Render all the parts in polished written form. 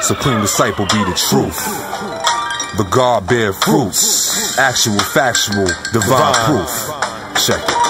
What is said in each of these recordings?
Supreme disciple be the truth. The God bear fruits, actual, factual, divine proof. Check it.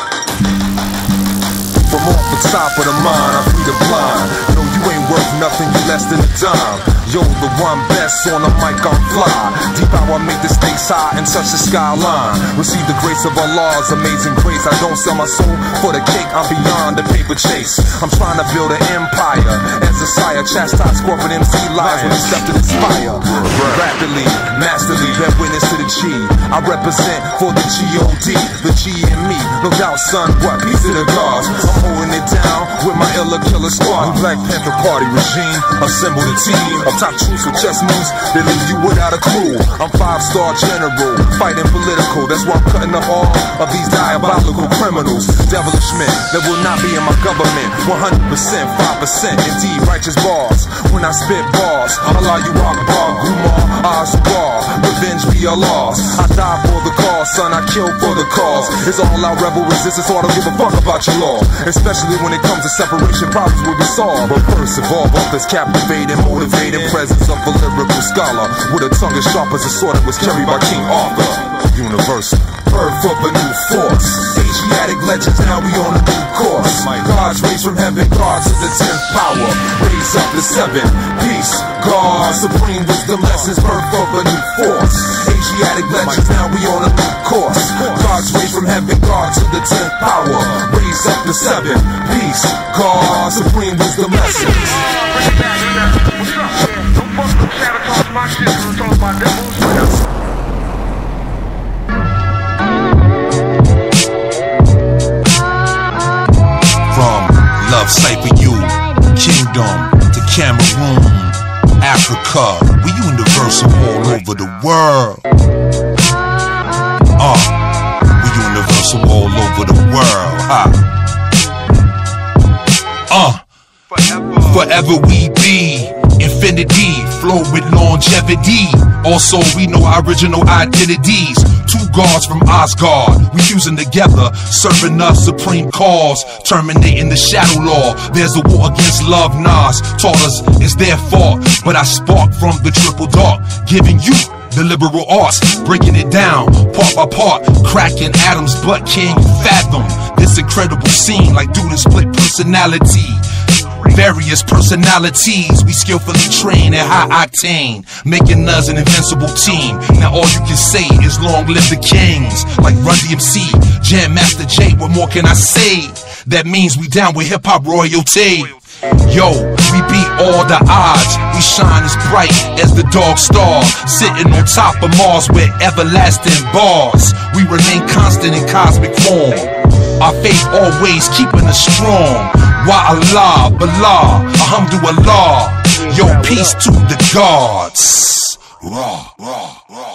From off the top of the mind, I free the blind. No, you ain't worth nothing, you less than a dime. Yo, the one best on the mic, I'm fly. Deep how I make the stakes high and touch the skyline. Receive the grace of Allah's amazing grace. I don't sell my soul for the cake, I'm beyond the paper chase. I'm trying to build an empire. As a sire, chastise corporate MC lies when they step to this fire. Rapidly, masterly, bear witness to the G. I represent for the G.O.D. The G in me, no doubt son, what piece of the gods. I'm holding it down with my illa killer squad. Black Panther Party regime, assemble the team. Top troops with chest moves, they leave you without a clue. I'm 5-star general, fighting political. That's why I'm cutting up all of these diabolical criminals. Devilish men that will not be in my government. 100%, 5%, indeed righteous bars. When I spit bars, Allah you rock bar, Gumar, Azbar. Revenge be a loss. I die for the cause, son, I kill for the cause. It's all out rebel resistance, so I don't give a fuck about your law. Especially when it comes to separation, problems will be solved. But first, evolve up as captivating, motivating presence of a lyrical scholar with a tongue as sharp as a sword that was carried by King Arthur. Universal birth of a new force. Asiatic legends, now we on a new course. God's rays from heaven, God to the 10th power. Raise up the 7th, peace, God, supreme wisdom lessons, birth of a new force. Asiatic legends, now we on a new course. God's rays from heaven, God to the 10th power. Raise up the 7th, peace, God, supreme wisdom lessons. Sabotage my shit, we'll talk about devils. From Love Cypher U, Kingdom to Cameroon, Africa, we universal all over the world. We universal all over the world, Forever we be infinity, flow with longevity. Also we know our original identities. Two gods from Asgard, we fusing together, serving us supreme cause, terminating the shadow law. There's a war against love, Nas taught us it's their fault, but I spark from the triple dark, giving you the liberal arts, breaking it down part by part, cracking atoms, but can't fathom this incredible scene like dude and split personality. Various personalities, we skillfully train at high octane, making us an invincible team. Now all you can say is long live the kings, like Run DMC, Jam Master Jay, what more can I say? That means we down with hip-hop royalty. Yo, we beat all the odds, we shine as bright as the dog star, sitting on top of Mars with everlasting bars. We remain constant in cosmic form, our faith always keeping us strong. Wa Allah, Billah, Alhamdulillah. Yo, peace to the gods. Raw.